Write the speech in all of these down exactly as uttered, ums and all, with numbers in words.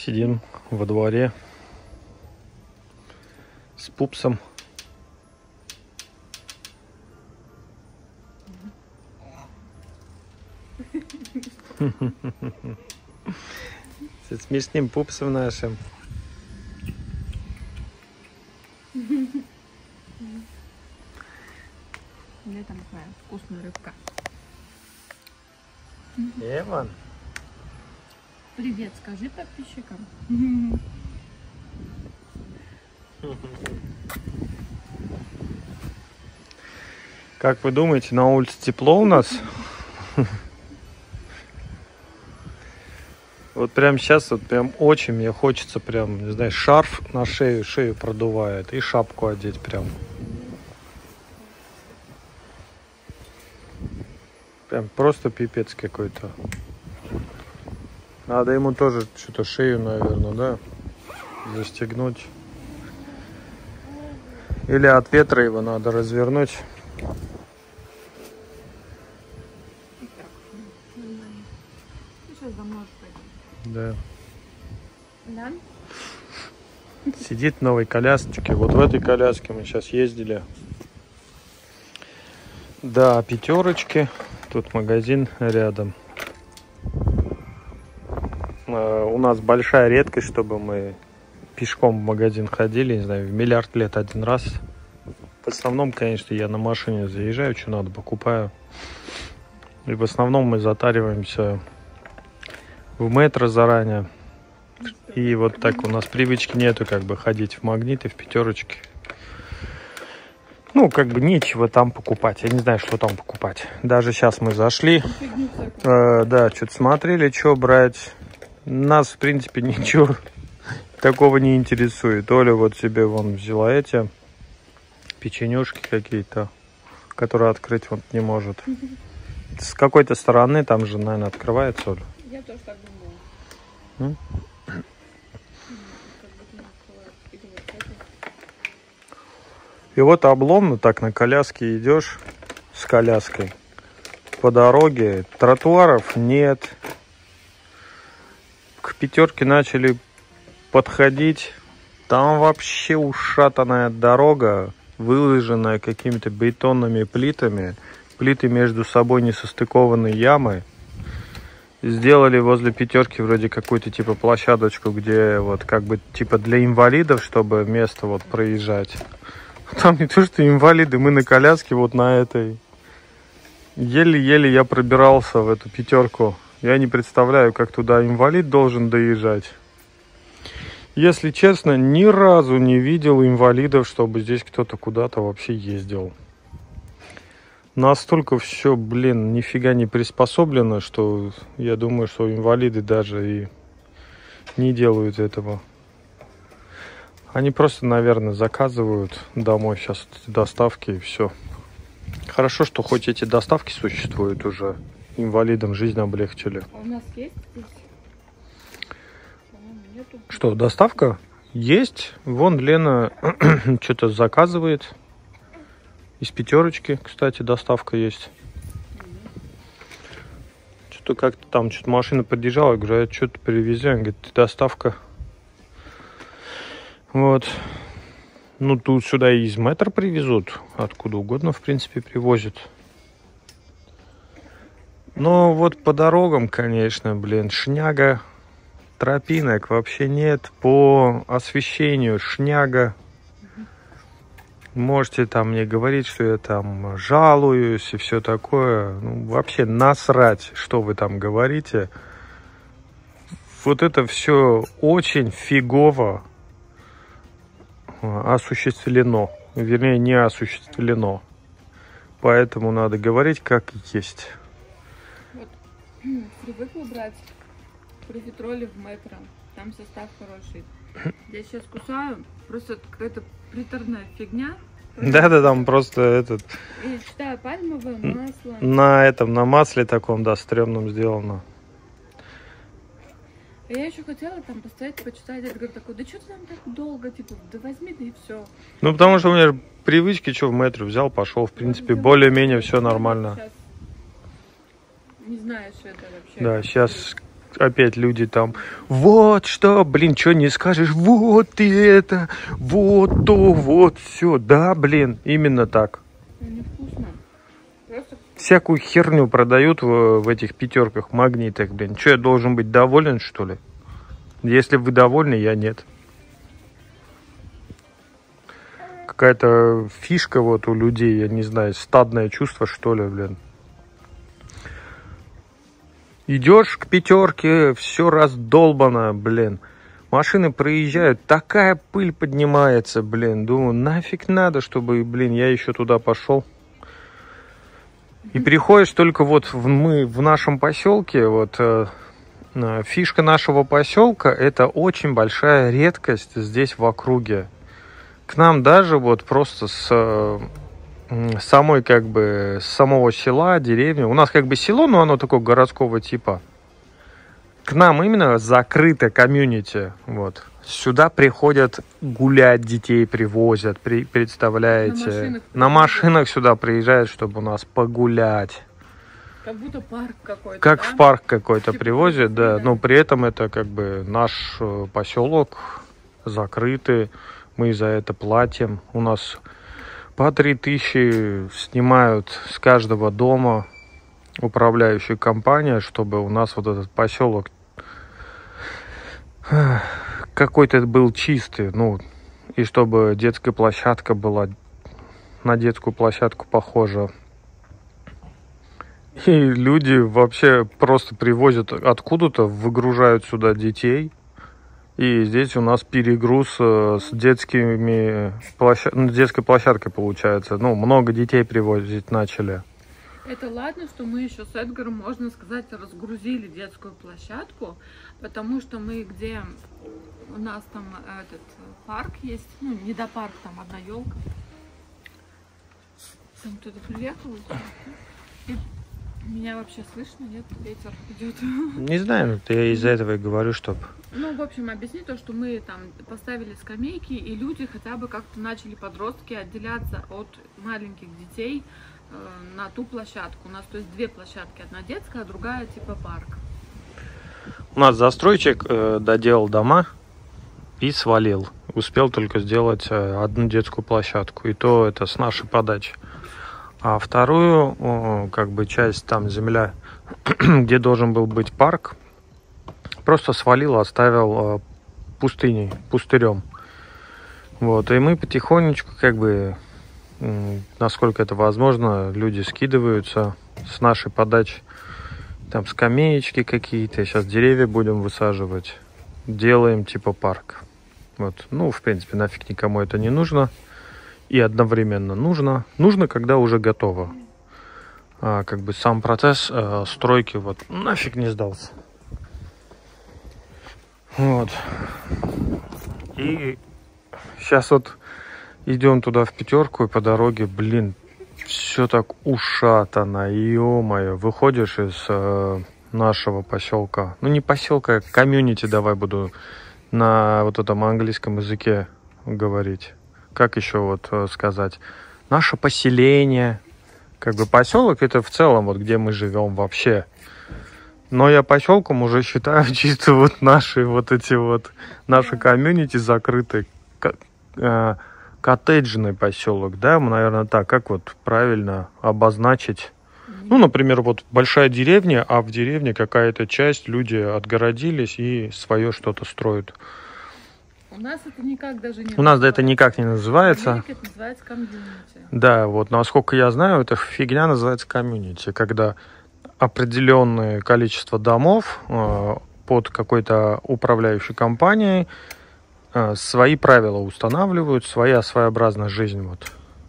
Сидим во дворе с пупсом. С смешным пупсом нашим. Где там такая вкусная рыбка? Эван. Привет, скажи подписчикам. Как вы думаете, на улице тепло у нас? Вот прямо сейчас вот прям очень мне хочется прям, не знаю, шарф на шею, шею продувает и шапку одеть прям. Прям просто пипец какой-то. Надо ему тоже что-то шею, наверное, да, застегнуть. Или от ветра его надо развернуть. Сейчас домой пойдем. Да. Да? Сидит в новой колясочке. Вот в этой коляске мы сейчас ездили. Да, пятерочки. Тут магазин рядом. У нас большая редкость, чтобы мы пешком в магазин ходили, не знаю, в миллиард лет один раз. В основном, конечно, я на машине заезжаю, что надо, покупаю. И в основном мы затариваемся в метро заранее. И вот так у нас привычки нету, как бы, ходить в Магнит и в пятерочки. Ну, как бы нечего там покупать. Я не знаю, что там покупать. Даже сейчас мы зашли. Э, да, что-то смотрели, что брать. Нас, в принципе, ничего такого не интересует. Оля вот себе вон взяла эти печенюшки какие-то, которые открыть вот не может. С какой-то стороны там же, наверное, открывается, Оля. Я тоже так думала. И вот обломно так на коляске идешь с коляской по дороге. Тротуаров нет. К пятерке начали подходить. Там вообще ушатанная дорога, выложенная какими-то бетонными плитами. Плиты между собой не состыкованные ямы. Сделали возле пятерки вроде какую-то типа площадочку, где вот как бы типа для инвалидов, чтобы место вот проезжать. Там не то что инвалиды, мы на коляске вот на этой. Еле-еле я пробирался в эту пятерку. Я не представляю, как туда инвалид должен доезжать. Если честно, ни разу не видел инвалидов, чтобы здесь кто-то куда-то вообще ездил. Настолько все, блин, нифига не приспособлено, что я думаю, что инвалиды даже и не делают этого. Они просто, наверное, заказывают домой сейчас эти доставки и все. Хорошо, что хоть эти доставки существуют уже. Инвалидам жизнь облегчили. А у нас есть здесь? По-моему, нету. Что, доставка? Есть. Вон Лена что-то заказывает. Из пятерочки, кстати, доставка есть. Что-то как-то там, что-то машина подъезжала, я говорю, а что-то привези. Она говорит, доставка. Вот. Ну, тут сюда и из метро привезут. Откуда угодно, в принципе, привозят. Но вот по дорогам, конечно, блин, шняга. Тропинок вообще нет. По освещению шняга. Можете там мне говорить, что я там жалуюсь и все такое. Ну, вообще насрать, что вы там говорите. Вот это все очень фигово осуществлено. Вернее, не осуществлено. Поэтому надо говорить как есть. Вот, привыкла брать профитроли в метро. Там состав хороший. Я сейчас кусаю. Просто какая-то приторная фигня. Да-да, там просто этот... И читаю пальмовое масло. На этом, на масле таком, да, стрёмном сделано. А я еще хотела там постоять, почитать. Я говорю, такой, да что ты там так долго? Типа, да возьми, да и все. Ну, потому что у меня привычки, что в метро взял, пошел. В принципе, более-менее все нормально. Сейчас не знаешь это вообще. Да, сейчас опять люди там, вот что, блин, что не скажешь, вот ты это, вот то, вот все. Да, блин, именно так. Невкусно. Просто... Всякую херню продают в, в этих пятерках, магнитах, блин. Что, я должен быть доволен, что ли? Если вы довольны, я нет. Какая-то фишка вот у людей, я не знаю, стадное чувство, что ли, блин. Идешь к пятерке, все раздолбано, блин. Машины проезжают, такая пыль поднимается, блин. Думаю, нафиг надо, чтобы, блин, я еще туда пошел. И приходишь только вот в, мы в нашем поселке, вот э, фишка нашего поселка, это очень большая редкость здесь в округе. К нам даже вот просто с самой как бы с самого села, деревни. У нас как бы село, но оно такого городского типа. К нам именно закрыто комьюнити. Вот. Сюда приходят гулять, детей привозят, при, представляете? На машинах, На машинах сюда приезжают, чтобы у нас погулять. Как будто парк какой-то. Как да? в парк какой-то Типа привозят, да. да. Но при этом это как бы наш поселок закрытый. Мы за это платим. У нас по три тысячи снимают с каждого дома управляющая компания, чтобы у нас вот этот поселок какой-то был чистый. Ну, и чтобы детская площадка была на детскую площадку похожа. И люди вообще просто привозят откуда-то, выгружают сюда детей. И здесь у нас перегруз с детскими площад... ну, детской площадкой получается. Ну, много детей привозить начали. Это ладно, что мы еще с Эдгаром, можно сказать, разгрузили детскую площадку, потому что мы где у нас там этот парк есть, ну, не до парк, там одна елка. Там кто-то приехал, и меня вообще слышно, нет? Ветер идет. Не знаю, я из-за этого и говорю, чтоб... Ну, в общем, объясни то, что мы там поставили скамейки, и люди хотя бы как-то начали, подростки, отделяться от маленьких детей э, на ту площадку. У нас, то есть, две площадки. Одна детская, а другая типа парк. У нас застройщик э, доделал дома и свалил. Успел только сделать э, одну детскую площадку. И то это с нашей подачи. А вторую, э, как бы, часть, там, земля, где должен был быть парк, просто свалил, оставил э, пустыней, пустырем. Вот, и мы потихонечку, как бы, э, насколько это возможно, люди скидываются с нашей подачи. Там скамеечки какие-то, сейчас деревья будем высаживать. Делаем типа парк. Вот, ну, в принципе, нафиг никому это не нужно. И одновременно нужно. Нужно, когда уже готово. А, как бы сам процесс э, стройки вот нафиг не сдался. Вот. И сейчас вот идем туда в пятерку, и по дороге, блин, все так ушатано, ё-моё. Выходишь из э, нашего поселка. Ну, не поселка, а комьюнити, давай буду на вот этом английском языке говорить. Как еще вот э, сказать? Наше поселение. Как бы поселок это в целом, вот где мы живем вообще. Но я поселком уже считаю чисто вот наши вот эти вот, наши комьюнити закрытый, э, коттеджный поселок, да, наверное, так, как вот правильно обозначить. Ну, например, вот большая деревня, а в деревне какая-то часть, люди отгородились и свое что-то строят. У нас это никак даже не У нас это никак не называется. В Америке это называется комьюнити. Да, вот, насколько я знаю, эта фигня называется комьюнити, когда определенное количество домов э, под какой-то управляющей компанией э, свои правила устанавливают, своя своеобразная жизнь. Вот.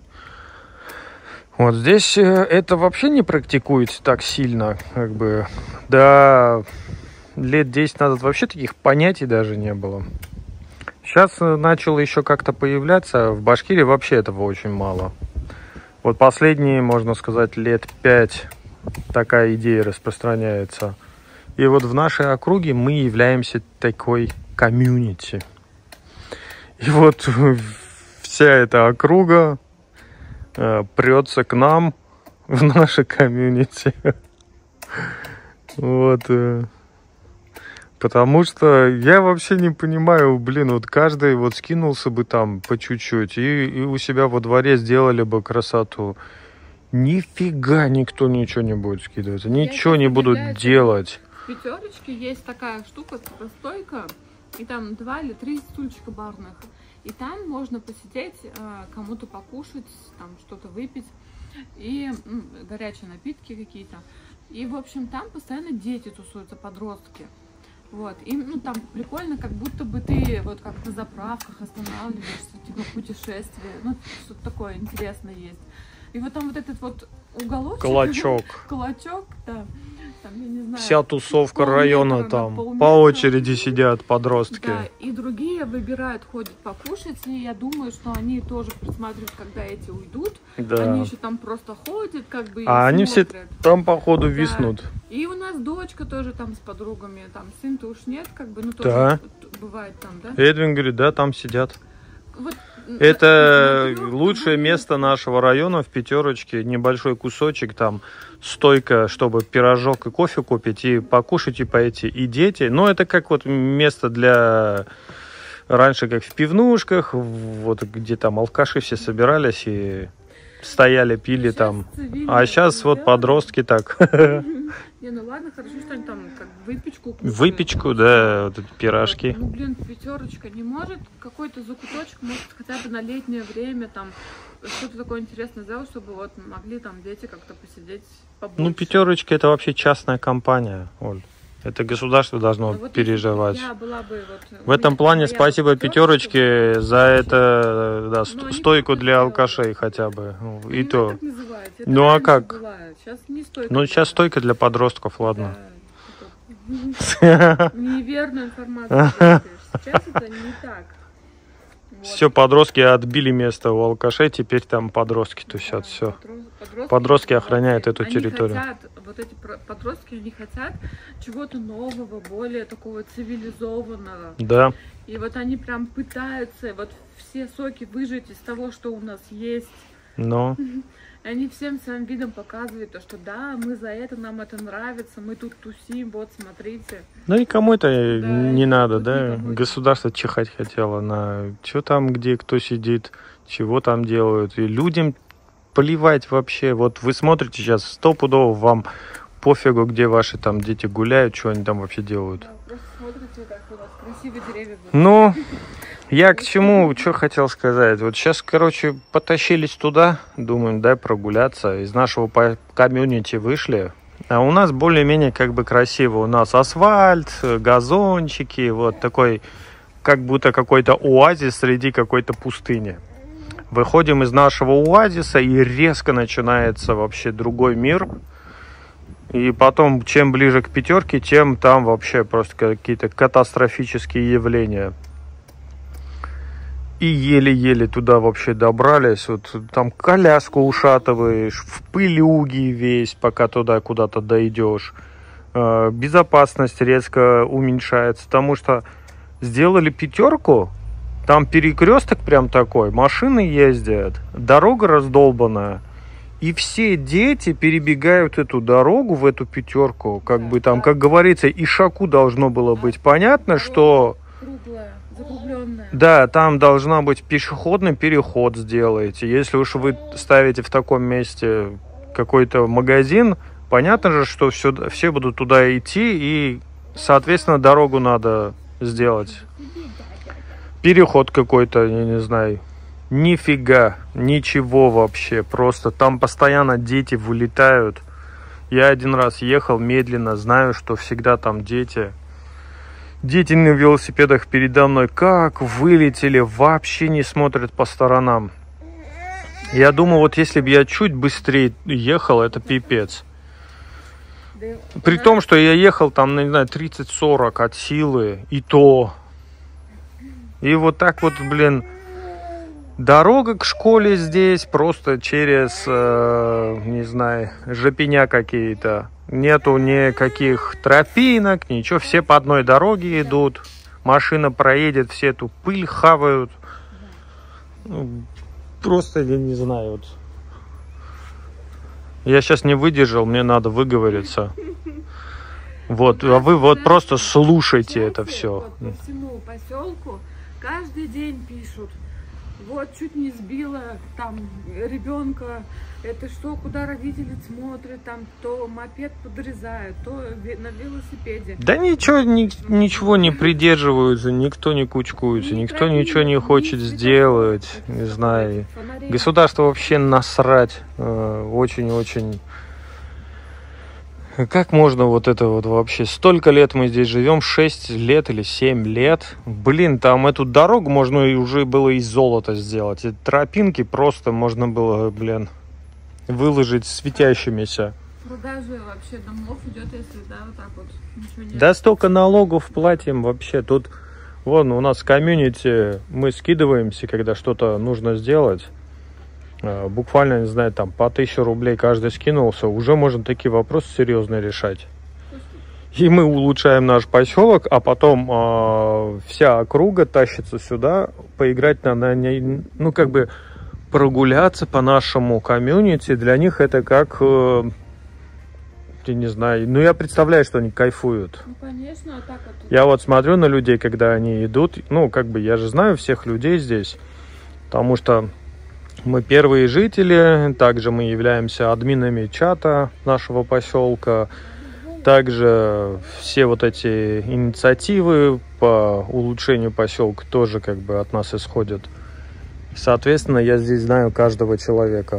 Вот здесь э, это вообще не практикуется так сильно, как бы, да, лет десять назад вообще таких понятий даже не было. Сейчас начало еще как-то появляться, в Башкирии вообще этого очень мало. Вот последние, можно сказать, лет пять такая идея распространяется. И вот в нашей округе мы являемся такой комьюнити. И вот вся эта округа э, прется к нам в наше комьюнити. Вот. Э. Потому что я вообще не понимаю, блин, вот каждый вот скинулся бы там по чуть-чуть и, и у себя во дворе сделали бы красоту. Нифига никто ничего не будет скидывать, ничего не будут делать. В пятерочке есть такая штука, типа стойка, и там два или три стульчика барных. И там можно посидеть, кому-то покушать, там что-то выпить, и ну, горячие напитки какие-то. И, в общем, там постоянно дети тусуются, подростки. Вот, и ну там прикольно, как будто бы ты вот как на заправках останавливаешься, типа путешествие, ну что-то такое интересное есть. И вот там вот этот вот уголочек, кулачок, кулачок, да, там, я не знаю, вся тусовка района там по очереди сидят подростки. Да, и другие выбирают, ходят покушать, и я думаю, что они тоже присматривают, когда эти уйдут. Да. Они еще там просто ходят, как бы. А они смотрят. Все там походу да. виснут. И у нас дочка тоже там с подругами, там сын-то уж нет, как бы, ну тоже да. бывает там, да? Эдвин говорит, да, там сидят. Вот, это смотрю, лучшее место нашего района в пятерочке, небольшой кусочек, там стойка, чтобы пирожок и кофе купить, и покушать, и пойти, и дети. Но это как вот место для... Раньше как в пивнушках, вот где там алкаши все собирались и стояли, пили там. А сейчас вот подростки так. Не, ну ладно, хорошо, что они там как выпечку кушают. Выпечку, да, вот эти пирожки. Ну, блин, пятерочка не может какой-то закуточек, может, хотя бы на летнее время там что-то такое интересное сделать, чтобы вот могли там дети как-то посидеть побольше. Ну, пятерочка это вообще частная компания, Оль. Это государство должно ну, вот переживать. Я была бы, вот, в этом плане спасибо пятерочке за это да, ст стойку для алкашей хотя бы. Ну, и то. Ну а как? Сейчас не стойка. Ну сейчас стойка для подростков, ладно. Да, неверную информацию. Сейчас это не так. Вот. Все, подростки отбили место у алкашей, теперь там подростки тусят, да, все. Подростки, подростки охраняют эту они территорию. Хотят, вот эти подростки, они хотят чего-то нового, более такого цивилизованного. Да. И вот они прям пытаются вот все соки выжать из того, что у нас есть. Но. Они всем своим видом показывают, то, что да, мы за это, нам это нравится, мы тут тусим, вот, смотрите. Ну, никому это да, не надо, да? Государство чихать хотело на что там, где кто сидит, чего там делают. И людям плевать вообще. Вот вы смотрите сейчас, стопудово вам пофигу, где ваши там дети гуляют, что они там вообще делают. Да, просто смотрите, как у нас красивые деревья будут. Ну... Я к чему, что хотел сказать. Вот сейчас, короче, потащились туда, думаем, дай прогуляться. Из нашего комьюнити вышли. А у нас более-менее как бы красиво. У нас асфальт, газончики, вот такой, как будто какой-то оазис среди какой-то пустыни. Выходим из нашего оазиса, и резко начинается вообще другой мир. И потом, чем ближе к пятерке, тем там вообще просто какие-то катастрофические явления. И еле-еле туда вообще добрались. Вот там коляску ушатываешь, в пылюге весь, пока туда куда-то дойдешь. Безопасность резко уменьшается, потому что сделали пятерку, там перекресток прям такой, машины ездят, дорога раздолбанная. И все дети перебегают эту дорогу в эту пятерку. Как да, бы там, да. Как говорится, ишаку должно было быть понятно, что... Да, там должна быть пешеходный переход сделаете. Если уж вы ставите в таком месте какой-то магазин, понятно же, что все, все будут туда идти, и, соответственно, дорогу надо сделать. Переход какой-то, я не знаю. Нифига, ничего вообще. Просто там постоянно дети вылетают. Я один раз ехал медленно, знаю, что всегда там дети... Дети на велосипедах передо мной как вылетели, вообще не смотрят по сторонам. Я думаю, вот если бы я чуть быстрее ехал, это пипец. При том, что я ехал там, не знаю, тридцать-сорок от силы, и то. И вот так вот, блин, дорога к школе здесь просто через, э, не знаю, жопеня какие-то. Нету никаких тропинок, ничего, все по одной дороге идут. Машина проедет, все эту пыль хавают. Ну, просто я не знаю. Вот. Я сейчас не выдержал, мне надо выговориться. Вот, а вы вот просто слушайте это все. Вот, по всему поселку каждый день пишут. Вот чуть не сбила там ребенка. Это что, куда родители смотрят, там то мопед подрезают, то на велосипеде. Да ничего, ни, ничего не придерживаются, никто не кучкуется, Ни никто тропинок, ничего не ни хочет светофоров, сделать, этих не самых знаю. фонарей. Государство вообще насрать. э, Очень-очень. Как можно вот это вот вообще? Столько лет мы здесь живем, шесть лет или семь лет. Блин, там эту дорогу можно и уже было из золота сделать. Эти тропинки просто можно было, блин, выложить светящимися. Продажа вообще домов идет, если да, вот так вот. Ничего нет. Да столько налогов платим вообще. Тут, вон, у нас в комьюнити мы скидываемся, когда что-то нужно сделать. Э, Буквально, не знаю, там по тысяче рублей каждый скинулся. Уже можно такие вопросы серьезно решать. И мы улучшаем наш поселок, а потом э, вся округа тащится сюда поиграть на, на ней, ну как бы прогуляться по нашему комьюнити. Для них это как, э, я не знаю, ну я представляю, что они кайфуют. Ну конечно, а так вот. Я вот смотрю на людей, когда они идут, ну как бы я же знаю всех людей здесь, потому что мы первые жители, также мы являемся админами чата нашего поселка. Также все вот эти инициативы по улучшению поселка тоже как бы от нас исходят. Соответственно, я здесь знаю каждого человека.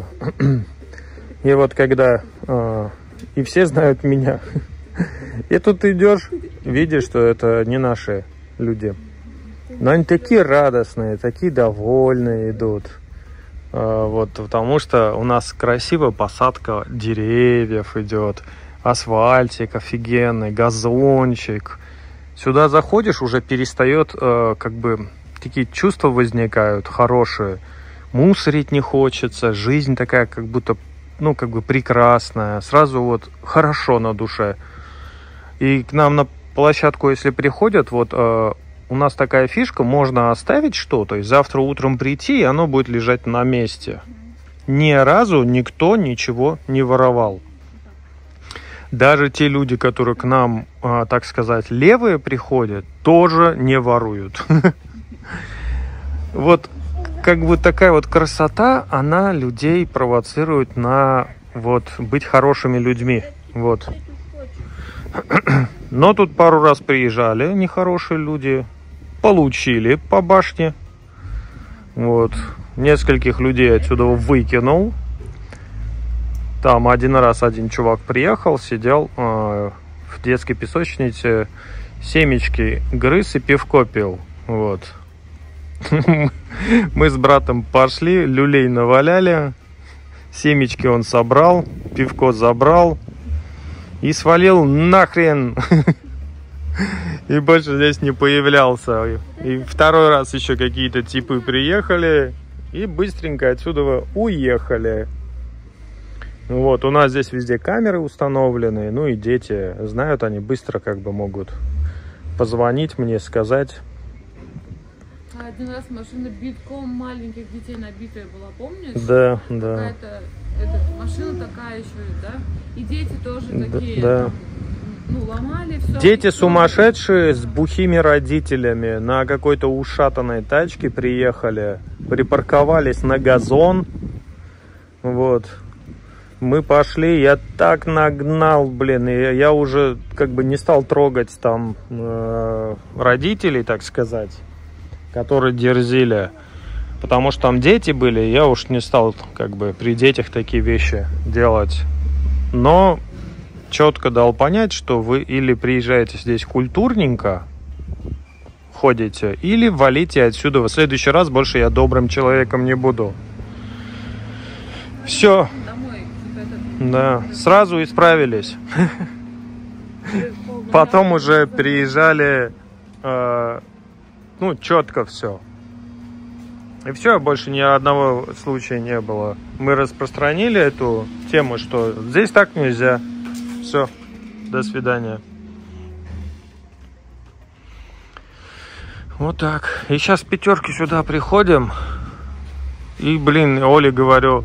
И вот когда... Э, и все знают меня. И тут идешь, видишь, что это не наши люди. Но они такие радостные, такие довольные идут. Э, вот, потому что у нас красивая посадка деревьев идет. Асфальтик офигенный, газончик. Сюда заходишь, уже перестает, э, как бы, такие чувства возникают хорошие. Мусорить не хочется, жизнь такая, как будто, ну, как бы прекрасная. Сразу вот хорошо на душе. И к нам на площадку, если приходят, вот э, у нас такая фишка, можно оставить что-то, и завтра утром прийти, и оно будет лежать на месте. Ни разу никто ничего не воровал. Даже те люди, которые к нам, э, так сказать, левые приходят, тоже не воруют. Вот как бы такая вот красота, она людей провоцирует на вот быть хорошими людьми. Вот. Но тут пару раз приезжали нехорошие люди, получили по башне. Вот. Нескольких людей отсюда выкинул. Там один раз один чувак приехал, сидел э, в детской песочнице, семечки грыз и пивко пил. Вот. Мы с братом пошли, люлей наваляли, семечки он собрал, пивко забрал и свалил нахрен. И больше здесь не появлялся. И второй раз еще какие-то типы приехали и быстренько отсюда уехали. Вот, у нас здесь везде камеры установлены, ну и дети знают, они быстро как бы могут позвонить мне, сказать. Один раз машина битком маленьких детей набитая была, помнишь? Да, да. Какая-то эта, машина такая еще, да? И дети тоже такие, да. Там, ну, ломали все. Дети сумасшедшие с бухими родителями на какой-то ушатанной тачке приехали, припарковались на газон, вот. Мы пошли, я так нагнал, блин, и я уже как бы не стал трогать там э, родителей, так сказать, которые дерзили, потому что там дети были, я уж не стал как бы при детях такие вещи делать. Но четко дал понять, что вы или приезжаете здесь культурненько, ходите, или валите отсюда. В следующий раз больше я добрым человеком не буду. Все. Да, сразу исправились. Потом уже приезжали, э, ну, четко все. И все, больше ни одного случая не было. Мы распространили эту тему, что здесь так нельзя. Все, до свидания. Вот так. И сейчас пятерки сюда приходим. И, блин, Оле говорю,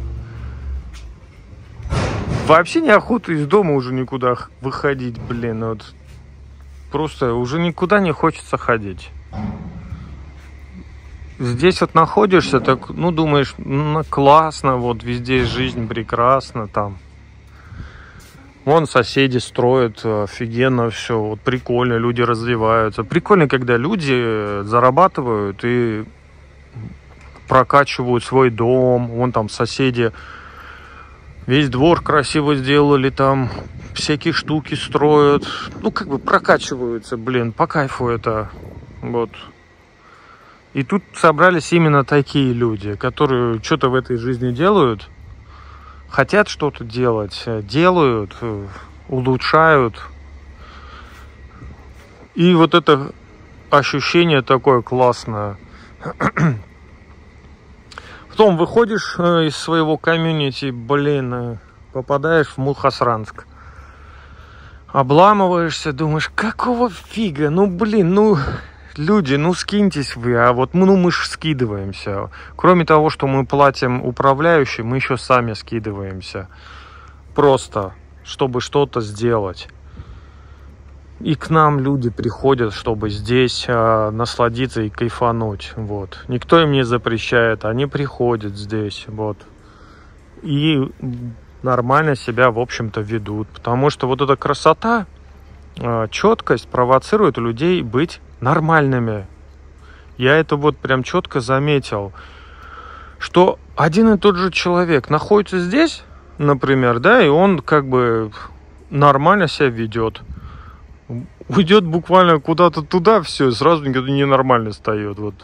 вообще неохота из дома уже никуда выходить, блин. Вот просто уже никуда не хочется ходить. Здесь вот находишься, так, ну, думаешь, ну, классно, вот везде жизнь прекрасна, там. Вон соседи строят, офигенно все, вот прикольно, люди развиваются. Прикольно, когда люди зарабатывают и прокачивают свой дом. Вон там соседи весь двор красиво сделали, там всякие штуки строят. Ну, как бы прокачиваются, блин, по кайфу это, вот. И тут собрались именно такие люди, которые что-то в этой жизни делают, хотят что-то делать, делают, улучшают. И вот это ощущение такое классное. Потом выходишь из своего комьюнити, блин, попадаешь в Мухосранск. Обламываешься, думаешь, какого фига, ну блин, ну... Люди, ну скиньтесь вы, а вот ну мы ж скидываемся. Кроме того, что мы платим управляющим, мы еще сами скидываемся. Просто, чтобы что-то сделать. И к нам люди приходят, чтобы здесь а, насладиться и кайфануть. Вот. Никто им не запрещает, они приходят здесь. Вот. И нормально себя, в общем-то, ведут. Потому что вот эта красота, а, четкость провоцирует людей быть нормальными. Я это вот прям четко заметил, что один и тот же человек находится здесь, например, да, и он как бы нормально себя ведет. Уйдет буквально куда-то туда, все, сразу ненормально встает. Вот.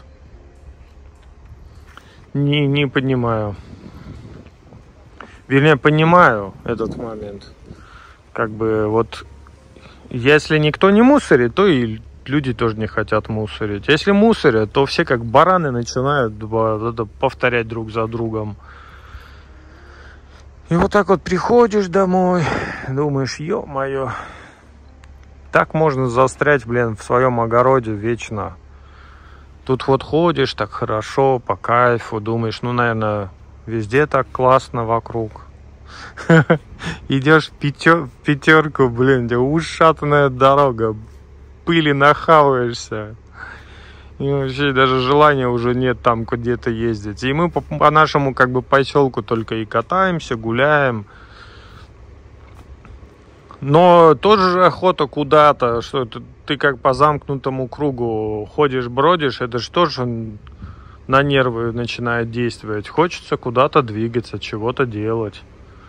Не, не понимаю. Вернее, понимаю этот момент. Как бы вот, если никто не мусорит, то и люди тоже не хотят мусорить. Если мусорят, то все как бараны начинают повторять друг за другом. И вот так вот приходишь домой, думаешь, ё-моё, так можно застрять, блин, в своем огороде вечно. Тут вот ходишь так хорошо, по кайфу, думаешь, ну, наверное, везде так классно вокруг. Идешь в пятерку, блин, где ушатанная дорога, пыли нахаваешься. И вообще даже желания уже нет там где-то ездить. И мы по, по нашему как бы поселку только и катаемся, гуляем. Но тоже охота куда-то, что ты, ты как по замкнутому кругу ходишь, бродишь, это же тоже на нервы начинает действовать. Хочется куда-то двигаться, чего-то делать.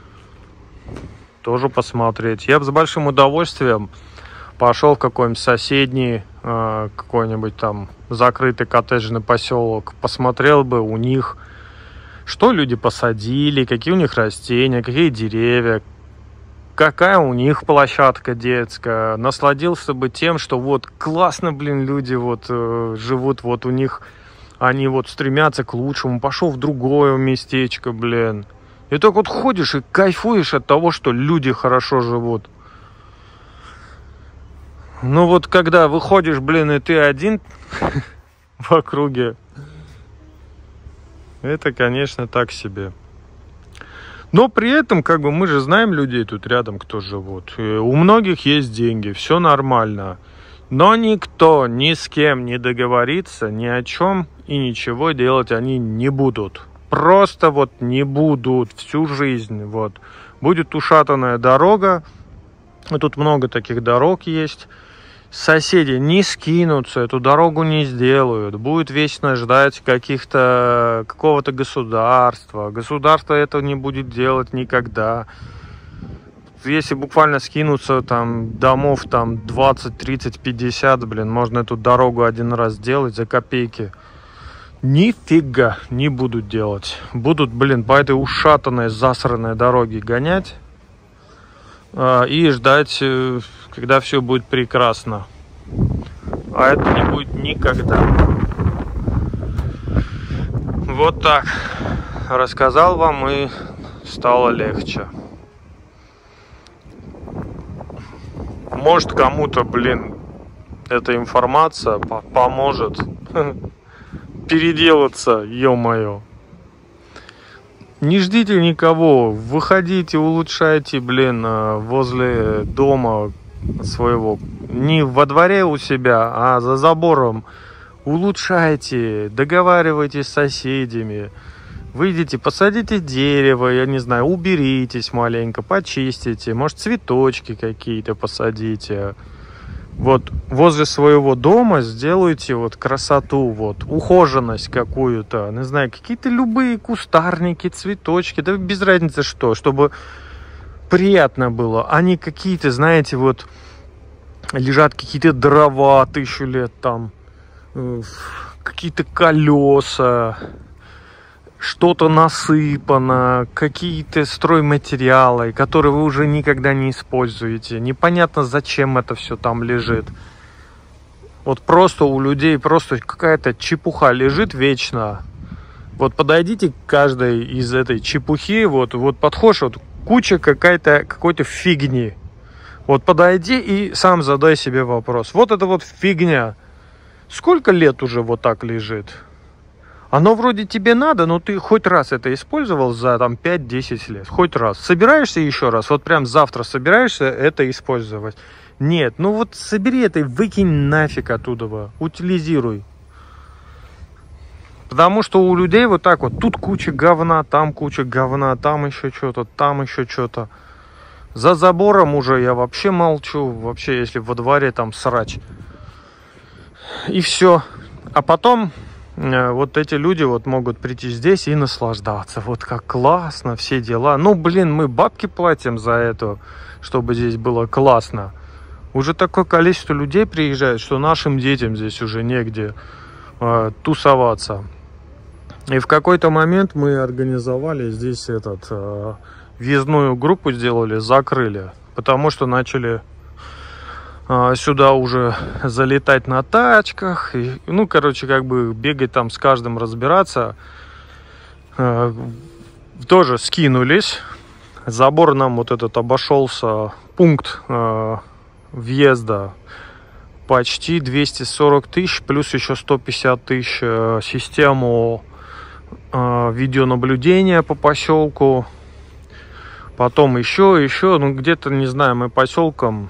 Тоже посмотреть. Я бы с большим удовольствием пошел в какой-нибудь соседний, э, какой-нибудь там закрытый коттеджный поселок, посмотрел бы у них, что люди посадили, какие у них растения, какие деревья, какая у них площадка детская, насладился бы тем, что вот классно, блин, люди вот э, живут, вот у них, они вот стремятся к лучшему, пошел в другое местечко, блин. И так вот ходишь и кайфуешь от того, что люди хорошо живут. Ну вот когда выходишь, блин, и ты один в округе, это, конечно, так себе. Но при этом, как бы, мы же знаем людей тут рядом, кто живут. И у многих есть деньги, все нормально. Но никто ни с кем не договорится ни о чем и ничего делать они не будут. Просто вот не будут всю жизнь. Вот. Будет ушатанная дорога. И тут много таких дорог есть. Соседи не скинутся, эту дорогу не сделают. Будет вечно ждать каких-то, какого-то государства. Государство это не будет делать никогда. Если буквально скинуться там домов там двадцать, тридцать, пятьдесят, блин, можно эту дорогу один раз сделать за копейки. Нифига не будут делать. Будут, блин, по этой ушатанной, засранной дороге гонять э, и ждать, э, когда все будет прекрасно. А это не будет никогда. Вот так. Рассказал вам, и стало легче. Может, кому-то, блин, эта информация по- поможет переделаться, ё-моё. Не ждите никого, выходите, улучшайте, блин, возле дома своего не во дворе у себя, а за забором. Улучшайте, договаривайтесь с соседями. Выйдите, посадите дерево, я не знаю, уберитесь маленько, почистите. Может, цветочки какие-то посадите. Вот возле своего дома сделайте вот красоту, вот ухоженность какую-то, не знаю, какие-то любые кустарники, цветочки, да без разницы что, чтобы приятно было, а не какие-то, знаете, вот лежат какие-то дрова тысячу лет там, какие-то колеса, что-то насыпано, какие-то стройматериалы, которые вы уже никогда не используете. Непонятно, зачем это все там лежит. Вот просто у людей просто какая-то чепуха лежит вечно. Вот подойдите к каждой из этой чепухи, вот, вот подходишь, вот куча какая-то какой-то фигни. Вот подойди и сам задай себе вопрос. Вот это вот фигня. Сколько лет уже вот так лежит? Оно вроде тебе надо, но ты хоть раз это использовал за там пять-десять лет. Хоть раз. Собираешься еще раз? Вот прям завтра собираешься это использовать? Нет. Ну вот собери это и выкинь нафиг оттуда. Утилизируй. Потому что у людей вот так вот. Тут куча говна, там куча говна, там еще что-то, там еще что-то. За забором уже я вообще молчу. Вообще, если во дворе там срач. И все. А потом... Вот эти люди вот могут прийти здесь и наслаждаться. Вот как классно, все дела. Ну, блин, мы бабки платим за это, чтобы здесь было классно. Уже такое количество людей приезжает, что нашим детям здесь уже негде э, тусоваться. И в какой-то момент мы организовали здесь этот э, въездную группу, сделали, закрыли. Потому что начали... сюда уже залетать на тачках, и, ну, короче, как бы бегать там с каждым, разбираться. Э, тоже скинулись. Забор нам вот этот обошелся, пункт э, въезда почти двести сорок тысяч, плюс еще сто пятьдесят тысяч э, систему э, видеонаблюдения по поселку. Потом еще, еще, ну, где-то, не знаю, мы поселком...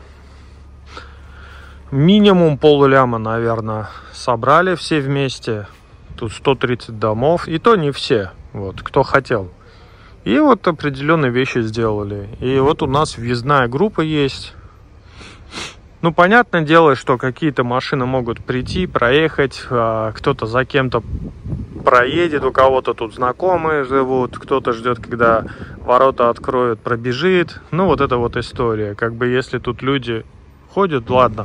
Минимум полляма, наверное, собрали все вместе. Тут сто тридцать домов. И то не все. Вот, кто хотел. И вот определенные вещи сделали. И вот у нас въездная группа есть. Ну, понятное дело, что какие-то машины могут прийти, проехать. Кто-то за кем-то проедет. У кого-то тут знакомые живут. Кто-то ждет, когда ворота откроют, пробежит. Ну, вот это вот история. Как бы если тут люди ходят, ладно.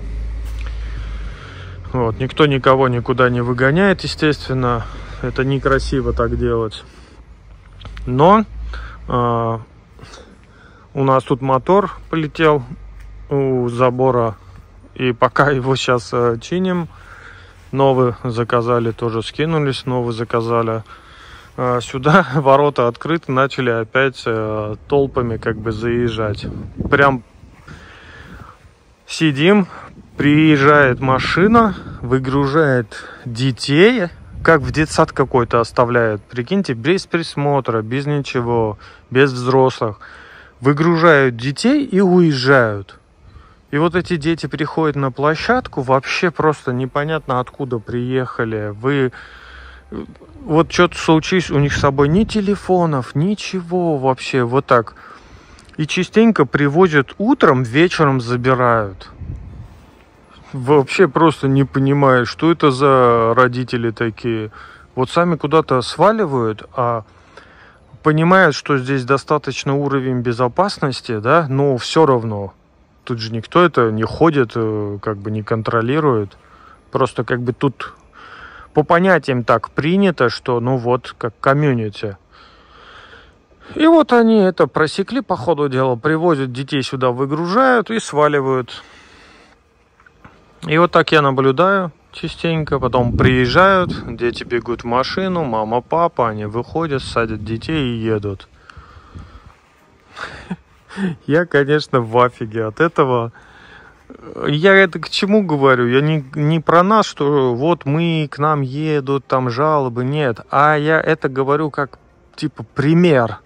Вот, никто никого никуда не выгоняет, естественно. Это некрасиво так делать. Но э, у нас тут мотор полетел у забора. И пока его сейчас э, чиним, новый заказали, тоже скинулись, новый заказали. Э, сюда ворота открыты, начали опять э, толпами как бы заезжать. Прям сидим. Приезжает машина, выгружает детей, как в детсад какой-то оставляют. Прикиньте, без присмотра, без ничего, без взрослых. Выгружают детей и уезжают. И вот эти дети приходят на площадку, вообще просто непонятно откуда приехали. Вы... Вот что-то случилось, у них с собой ни телефонов, ничего вообще, вот так. И частенько привозят утром, вечером забирают. Вообще просто не понимаю, что это за родители такие. Вот сами куда-то сваливают, а понимают, что здесь достаточно уровень безопасности, да, но все равно. Тут же никто это не ходит, как бы не контролирует. Просто как бы тут по понятиям так принято, что ну вот, как комьюнити. И вот они это просекли по ходу дела, привозят детей сюда, выгружают и сваливают. И вот так я наблюдаю частенько, потом приезжают, дети бегут в машину, мама, папа, они выходят, садят детей и едут. Я, конечно, в афиге от этого. Я это к чему говорю? Я не, не про нас, что вот мы, к нам едут, там жалобы, нет. А я это говорю как, типа, пример.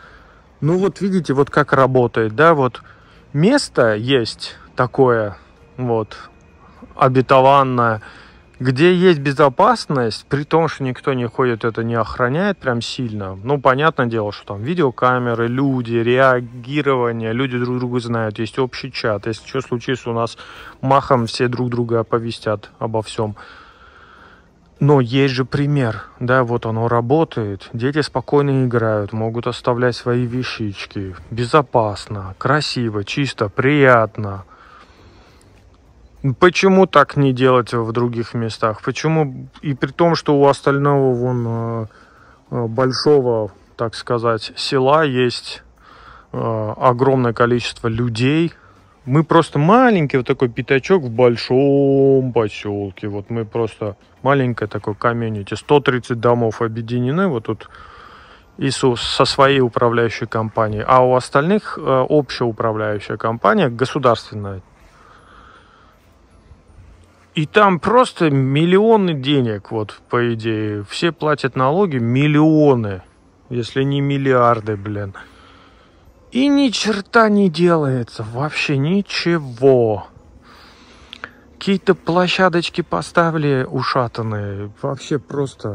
Ну вот видите, вот как работает, да, вот место есть такое, вот, обетованная, где есть безопасность, при том, что никто не ходит, это не охраняет прям сильно. Ну, понятное дело, что там видеокамеры, люди, реагирование, люди друг друга знают, есть общий чат. Если что случится, у нас махом все друг друга оповестят обо всем. Но есть же пример, да, вот оно работает, дети спокойно играют, могут оставлять свои вещички, безопасно, красиво, чисто, приятно. Почему так не делать в других местах? Почему, и при том, что у остального вон большого, так сказать, села есть огромное количество людей. Мы просто маленький вот такой пятачок в большом поселке. Вот мы просто маленькое такое комьюнити. сто тридцать домов объединены вот тут и со своей управляющей компанией. А у остальных общая управляющая компания, государственная. И там просто миллионы денег, вот, по идее. Все платят налоги миллионы, если не миллиарды, блин. И ни черта не делается, вообще ничего. Какие-то площадочки поставили ушатанные, вообще просто...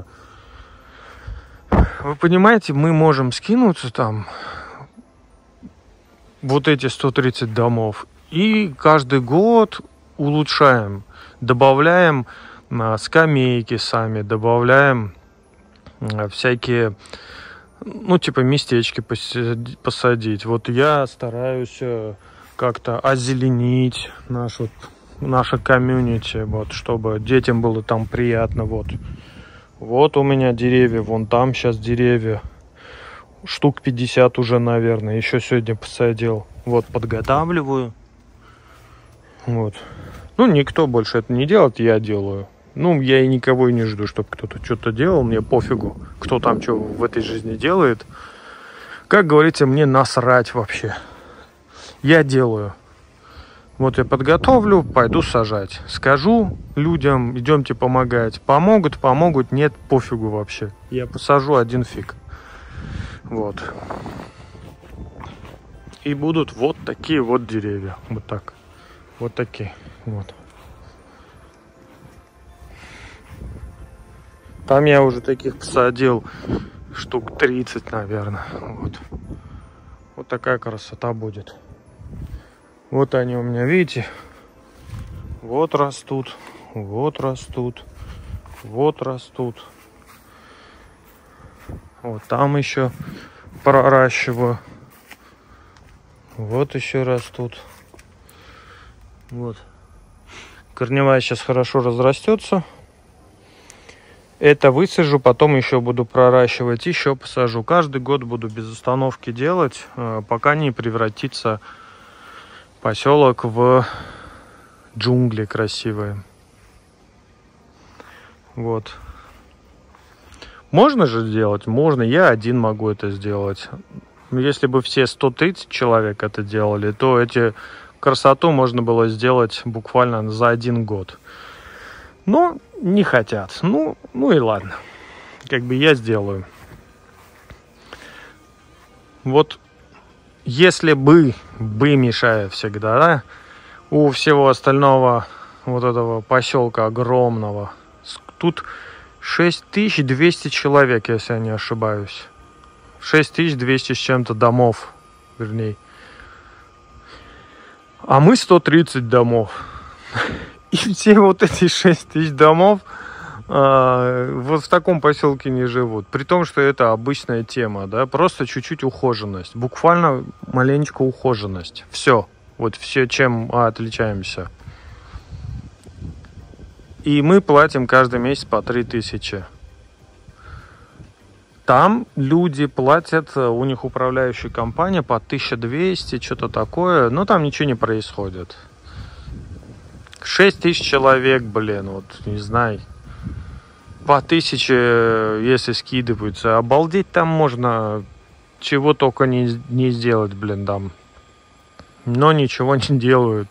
Вы понимаете, мы можем скинуться там, вот эти сто тридцать домов, и каждый год улучшаем. Добавляем а, скамейки сами, добавляем а, всякие, ну, типа местечки посадить, посадить. Вот я стараюсь а, как-то озеленить наш, вот, наше комьюнити, вот, чтобы детям было там приятно. Вот. Вот у меня деревья, вон там сейчас деревья. Штук пятьдесят уже, наверное, еще сегодня посадил. Вот, подготавливаю. Вот. Ну, никто больше это не делает, я делаю. Ну, я и никого и не жду, чтобы кто-то что-то делал. Мне пофигу, кто там что в этой жизни делает. Как говорится, мне насрать вообще. Я делаю. Вот я подготовлю, пойду сажать. Скажу людям, идемте помогать. Помогут, помогут, нет, пофигу вообще. Я посажу один фиг. Вот. И будут вот такие вот деревья. Вот так. Вот такие. Вот. Там я уже таких посадил штук тридцать, наверное. Вот. Вот такая красота будет. Вот они у меня, видите? Вот растут, вот растут, вот растут. Вот там еще проращиваю. Вот еще растут. Вот. Корневая сейчас хорошо разрастется. Это высажу, потом еще буду проращивать, еще посажу. Каждый год буду без остановки делать, пока не превратится поселок в джунгли красивые. Вот. Можно же сделать? Можно. Я один могу это сделать. Если бы все сто тридцать человек это делали, то эти красоту можно было сделать буквально за один год. Но не хотят. Ну, ну и ладно. Как бы я сделаю. Вот если бы, бы мешая всегда, да, у всего остального вот этого поселка огромного, тут шесть тысяч двести человек, если я не ошибаюсь. шесть тысяч двести с чем-то домов, вернее. А мы сто тридцать домов. И все вот эти шесть тысяч домов а, вот в таком поселке не живут. При том, что это обычная тема, да, просто чуть-чуть ухоженность. Буквально маленечко ухоженность. Все. Вот все, чем а, отличаемся. И мы платим каждый месяц по три тысячи. Там люди платят, у них управляющая компания по тысяча двести, что-то такое. Но там ничего не происходит. шесть тысяч человек, блин, вот, не знаю. По тысяче, если скидываются. Обалдеть там можно, чего только не, не сделать, блин, там. Но ничего не делают.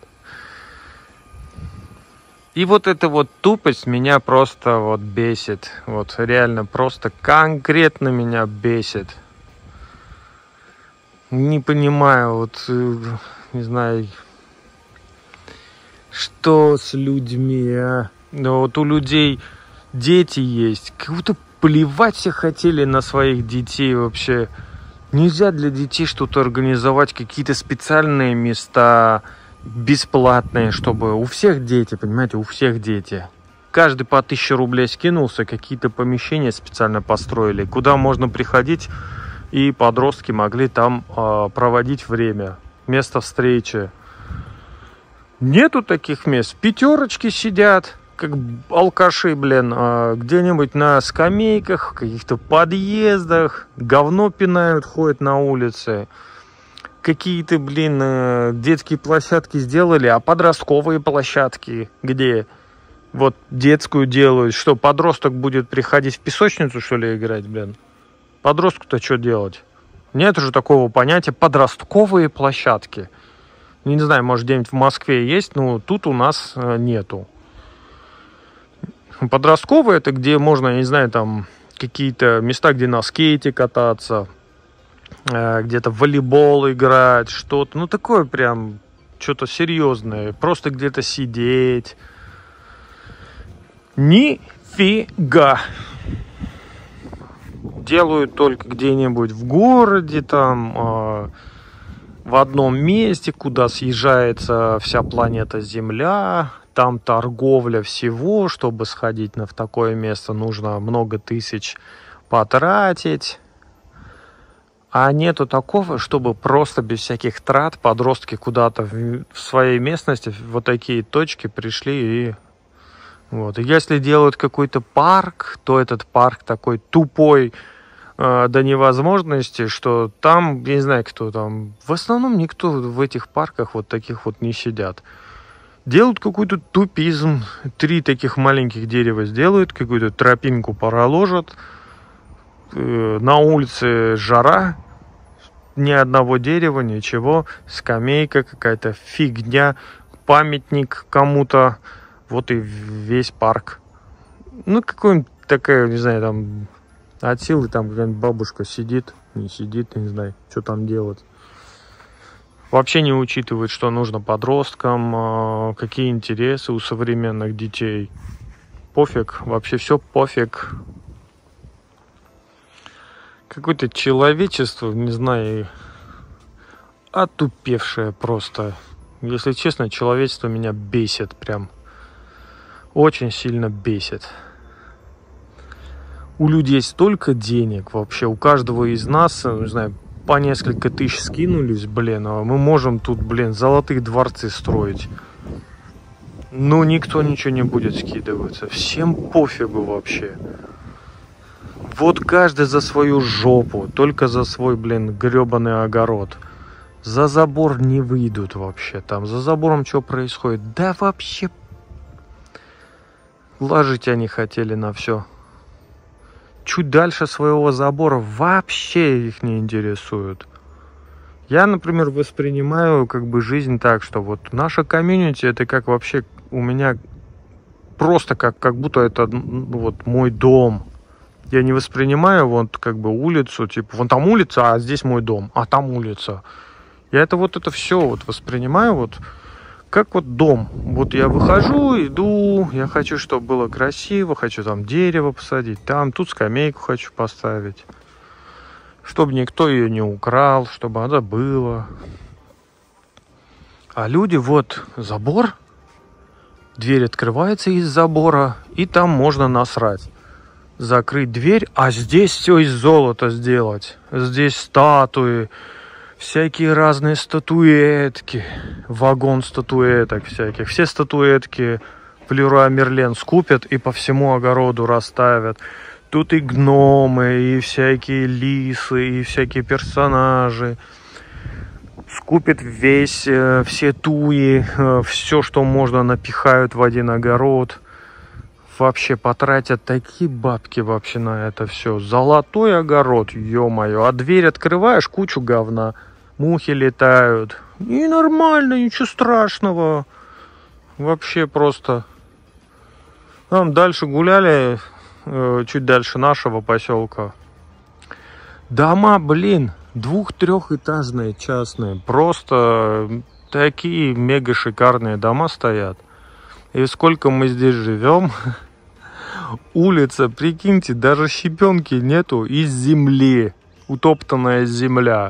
И вот эта вот тупость меня просто вот бесит. Вот реально просто конкретно меня бесит. Не понимаю, вот, не знаю, Что с людьми, а? Ну, вот у людей дети есть. Как будто плевать все хотели на своих детей вообще. Нельзя для детей что-то организовать, какие-то специальные места, бесплатные, чтобы у всех дети, понимаете, у всех дети. Каждый по тысяче рублей скинулся, какие-то помещения специально построили, куда можно приходить, и подростки могли там э, проводить время, место встречи. Нету таких мест. Пятерочки сидят, как алкаши, блин, э, где-нибудь на скамейках, в каких-то подъездах, говно пинают, ходят на улице. Какие-то, блин, э, детские площадки сделали, а подростковые площадки где? Вот детскую делают, что подросток будет приходить в песочницу, что ли, играть, блин? Подростку-то что делать? Нет же такого понятия подростковые площадки. Не знаю, может, где-нибудь в Москве есть, но тут у нас нету. Подростковые — это где можно, я не знаю, там какие-то места, где на скейте кататься, где-то в волейбол играть, что-то. Ну, такое прям что-то серьезное. Просто где-то сидеть. Нифига. Делают только где-нибудь в городе, там, э, в одном месте, куда съезжается вся планета Земля. Там торговля всего. Чтобы сходить на, в такое место, нужно много тысяч потратить. А нету такого, чтобы просто без всяких трат подростки куда-то в, в своей местности, в вот такие точки пришли и... Вот. И если делают какой-то парк, то этот парк такой тупой э, до невозможности, что там, я не знаю, кто там, в основном никто в этих парках вот таких вот не сидят. Делают какой-то тупизм, три таких маленьких дерева сделают, какую-то тропинку проложат, э, на улице жара, ни одного дерева, ничего, скамейка какая-то, фигня, памятник кому-то. Вот и весь парк. Ну, какой-нибудь такая, не знаю, там от силы там какая-нибудь бабушка сидит, не сидит, не знаю, что там делать. Вообще не учитывает, что нужно подросткам, какие интересы у современных детей. Пофиг, вообще все пофиг. Какое-то человечество, не знаю, отупевшее просто. Если честно, человечество меня бесит прям. Очень сильно бесит. У людей столько денег вообще. У каждого из нас, не знаю, по несколько тысяч скинулись, блин. А мы можем тут, блин, золотые дворцы строить. Но никто ничего не будет скидываться. Всем пофигу вообще. Вот каждый за свою жопу. Только за свой, блин, гребаный огород. За забор не выйдут вообще. Там за забором что происходит? Да вообще... Ложить они хотели на все. Чуть дальше своего забора вообще их не интересует. Я, например, воспринимаю как бы жизнь так, что вот наша комьюнити — это как вообще у меня просто как, как будто это вот мой дом. Я не воспринимаю вот как бы улицу, типа вон там улица, а здесь мой дом, а там улица. Я это вот это все вот воспринимаю вот как вот дом. Вот я выхожу, иду, я хочу, чтобы было красиво, хочу там дерево посадить, там, тут скамейку хочу поставить, чтобы никто ее не украл, чтобы она была. А люди, вот забор, дверь открывается из забора, и там можно насрать. Закрыть дверь, а здесь все из золота сделать. Здесь статуи, всякие разные статуэтки, вагон статуэток всяких. Все статуэтки в Леруа Мерлен скупят и по всему огороду расставят. Тут и гномы, и всякие лисы, и всякие персонажи. Скупят весь, все туи, все, что можно, напихают в один огород. Вообще потратят такие бабки вообще на это все. Золотой огород, ё-моё. А дверь открываешь, кучу говна. Мухи летают. И нормально, ничего страшного. Вообще просто. Там дальше гуляли, э, чуть дальше нашего поселка. Дома, блин, двух-трехэтажные частные. Просто такие мега шикарные дома стоят. И сколько мы здесь живем, улица, прикиньте, даже щебенки нету, из земли, утоптанная земля.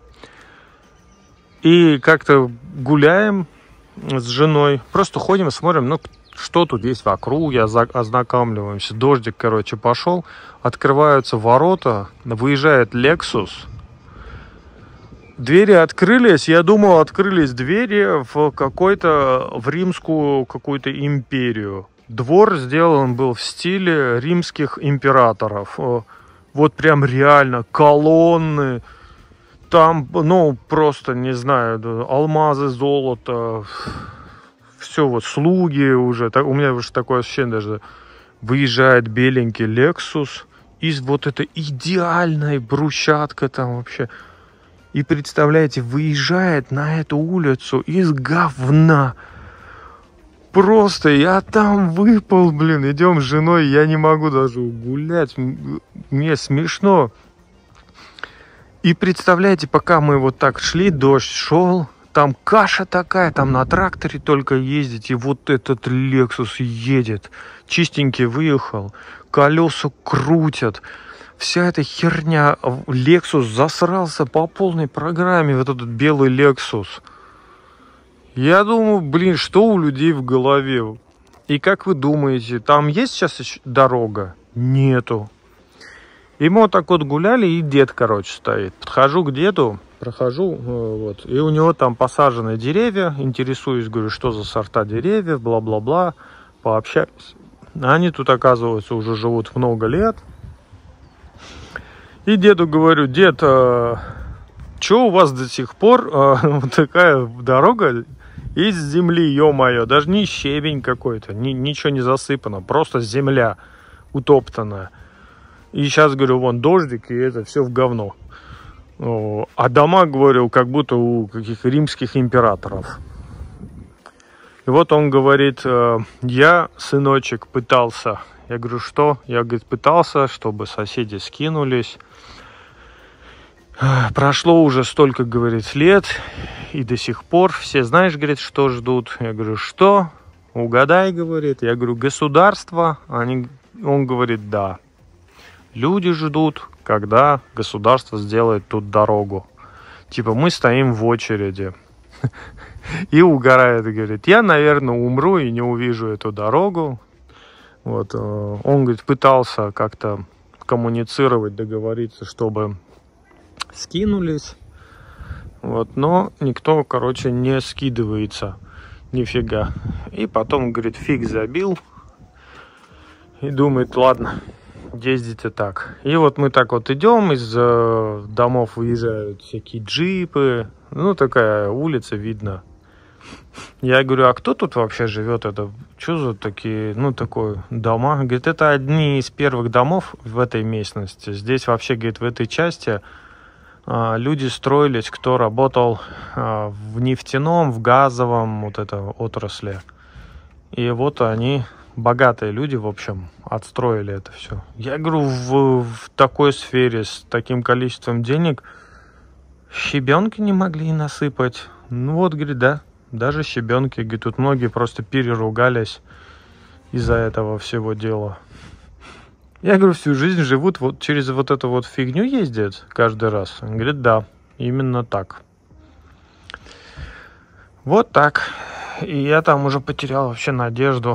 И как-то гуляем с женой, просто ходим, смотрим, ну, что тут есть вокруг, я ознакомливаемся. Дождик, короче, пошел, открываются ворота, выезжает Lexus. Двери открылись, я думал, открылись двери в какой-то, в римскую какую-то империю. Двор сделан был в стиле римских императоров. Вот прям реально колонны. Там, ну, просто, не знаю, алмазы, золото. Все вот, слуги уже. У меня уже такое ощущение даже. Выезжает беленький Lexus. Из вот этой идеальной брусчатка там вообще. И представляете, выезжает на эту улицу из говна. Просто я там выпал, блин. Идем с женой, я не могу даже гулять. Мне смешно. И представляете, пока мы вот так шли, дождь шел, там каша такая, там на тракторе только ездить. И вот этот Lexus едет. Чистенький выехал. Колеса крутят. Вся эта херня, Lexus засрался по полной программе, вот этот белый Lexus. Я думаю, блин, что у людей в голове? И как вы думаете, там есть сейчас еще дорога? Нету. И мы вот так вот гуляли, и дед, короче, стоит. Подхожу к деду, прохожу, вот, и у него там посажены деревья. Интересуюсь, говорю, что за сорта деревьев, бла-бла-бла. Пообщаюсь. Они тут, оказывается, уже живут много лет. И деду говорю: дед, а, что у вас до сих пор а, вот такая дорога из земли, ё-моё, даже не щебень какой-то, ни, ничего не засыпано, просто земля утоптанная. И сейчас, говорю, вон дождик, и это все в говно. О, а дома, говорю, как будто у каких-то римских императоров. И вот он говорит: я, сыночек, пытался. Я говорю: что? Я, говорит, пытался, чтобы соседи скинулись. Прошло уже столько, говорит, лет, и до сих пор все, знаешь, говорит, что ждут. Я говорю: что? Угадай, говорит. Я говорю: государство. Они... Он говорит: да. Люди ждут, когда государство сделает тут дорогу. Типа мы стоим в очереди. И угорает, говорит: я, наверное, умру и не увижу эту дорогу. Вот. Он, говорит, пытался как-то коммуницировать, договориться, чтобы скинулись. Вот. Но никто, короче, не скидывается. Нифига. И потом, говорит, фиг забил. И думает: ладно, ездите так. И вот мы так вот идем, из э, домов выезжают всякие джипы. Ну, такая улица, видно. Я говорю: а кто тут вообще живет? Это что за такие, ну, такой дома? Говорит: это одни из первых домов в этой местности. Здесь вообще, говорит, в этой части а, люди строились, кто работал а, в нефтяном, в газовом вот это отрасли. И вот они, богатые люди, в общем, отстроили это все. Я говорю: в, в такой сфере с таким количеством денег щебенки не могли насыпать. Ну вот, говорит, да. Даже щебенки, говорит, тут многие просто переругались из-за этого всего дела. Я говорю: всю жизнь живут, вот через вот эту вот фигню ездят каждый раз. Он говорит: да, именно так. Вот так. И я там уже потерял вообще надежду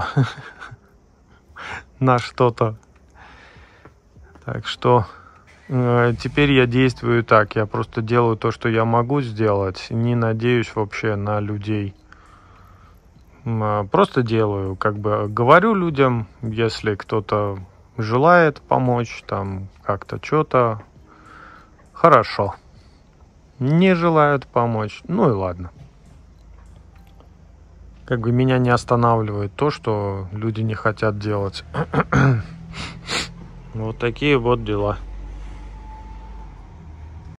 на что-то. Так что э, теперь я действую так. Я просто делаю то, что я могу сделать. Не надеюсь вообще на людей. Э, просто делаю. Как бы говорю людям, если кто-то желает помочь, там как-то что-то, хорошо. Не желают помочь, ну и ладно. Как бы меня не останавливает то, что люди не хотят делать. Вот такие вот дела.